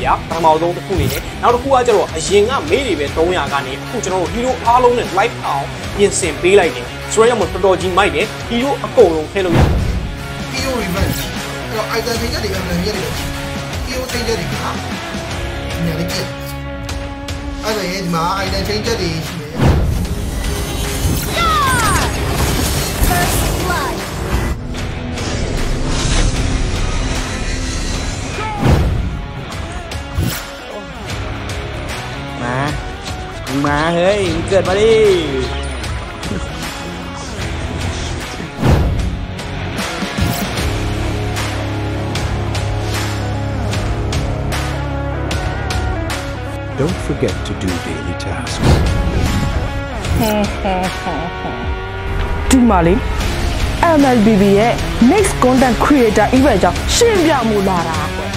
ဗျာပထမဆုံးတစ်ခုနေနဲ့နောက်တစ်ခုကကျတော့အရင်ကမေးတွေပဲ300ကနေအခုကျွန်တော်တို့ဟီးရိုးအားလုံးနဲ့ live အောင်ပြင်ဆင်ပေးလိုက်တယ်ဆိုတော့ရမတော်တော်ကြီးမိုက်တယ်ဟီးရိုးအကုန်လုံးထည့်လို့ရတယ်ဟီးရိုး revenge အဲ့တော့ item တွေနဲ့ဒီ item တွေနဲ့ဟီးရိုး change တွေကညာလေးကျအဲ့ဒါရဲ့ဒီမှာ item change တွေရှိတယ်มาเฮ้ยเกิดมาดิ Don't forget to do daily tasks. ဒီမှာလေ MLBB ရဲ့ Next Content Creator Event ကြောင့်ရှင်းပြမှုလာတာကွယ်